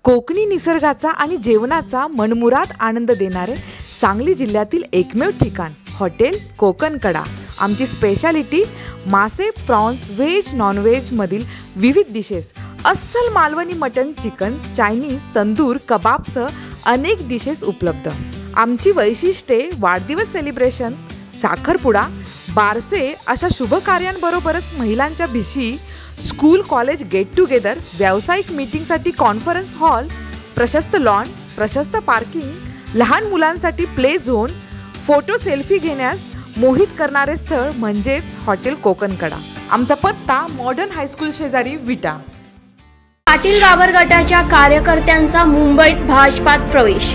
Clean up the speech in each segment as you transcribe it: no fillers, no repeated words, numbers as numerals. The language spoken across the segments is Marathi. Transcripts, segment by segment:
कोकणी निसर्गाचा आणि जेवणाचा मनमुराद आनंद देणारे सांगली जिल्ह्यातील एकमेव ठिकाण हॉटेल कोकणकडा। आमची स्पेशालिटी मासे, प्रॉन्स, व्हेज, नॉनव्हेज मधील विविध डिशेस, अस्सल Malvani mutton, chicken, Chinese, tandoor, कबाबसह अनेक डिशेस उपलब्ध। आमची वैशिष्ट्ये वाढदिवस सेलिब्रेशन, साखरपुडा, बारसे अशा शुभ कार्यांबरोबरच महिलांच्या भिशी, स्कूल कॉलेज गेट टुगेदर, व्यावसायिक मीटिंगसाठी कॉन्फरन्स हॉल, प्रशस्त लॉन, प्रशस्त पार्किंग, लहान मुलांसाठी प्ले झोन, फोटो सेल्फी घेण्यास मोहित करणारे स्थळ म्हणजेच हॉटेल कोकणकडा। आमचा पत्ता मॉडर्न हायस्कूल शेजारी विटा। पाटील बाबर गटाच्या कार्यकर्त्यांचा मुंबईत भाजपात प्रवेश।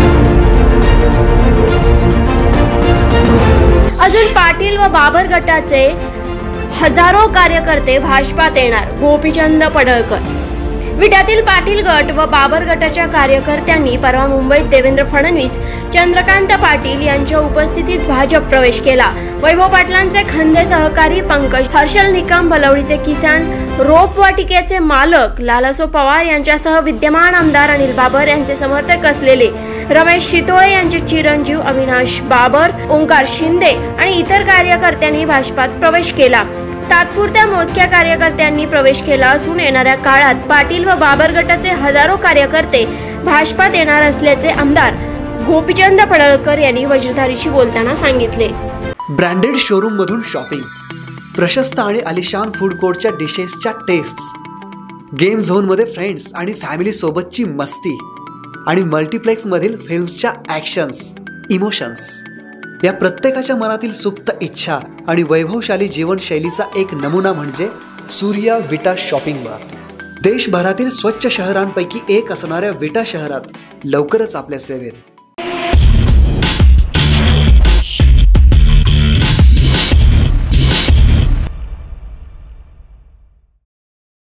अजून पाटील व बाबर गटाचे हजारो कार्यकर्ते भाजपात येणार, गोपीचंद पडळकर। विट्यातील पाटील गट व बाबर गटाच्या कार्यकर्त्यांनी परवा मुंबईत देवेंद्र फडणवीस, चंद्रकांत पाटील यांच्या उपस्थितीत भाजप प्रवेश केला। वैभव पाटलांचे खंदे सहकारी पंकज, हर्षल निकम, बलवडीचे किसान, रोपवाटिकेचे मालक लालासो पवार यांच्यासह विद्यमान आमदार अनिल बाबर यांचे समर्थक असलेले रमेश शितोळे यांचे चिरंजीव अविनाश बाबर, ओंकार शिंदे आणि इतर कार्यकर्त्यांनी भाजपात प्रवेश केला। तात्पुरत्या मोजक्या कार्यकर्त्यांनी प्रवेश केला असून येणाऱ्या काळात पाटील व बाबर गटाचे हजारो कार्यकर्ते भाजपात येणार असल्याचे आमदार गोपीचंद पडळकर यांनी वज्रधारीशी बोलताना सांगितले। ब्रँडेड शोरूम मधून शॉपिंग, प्रशस्त आणि आलिशान फूड कोर्टच्या डिशेसच्या टेस्ट्स, गेम झोन मध्ये फ्रेंड्स आणि फॅमिली सोबतची मस्ती आणि मल्टीप्लेक्स मधील फिल्म्सच्या ॲक्शन्स, इमोशन्स, या प्रत्येकाच्या मनातील सुप्त इच्छा आणि वैभवशाली जीवनशैलीचा एक नमुना म्हणजे सूर्या विटा शॉपिंग बार। देशभरातील स्वच्छ शहरांपैकी एक असणाऱ्या विटा शहरात लवकरच आपल्या सेवेत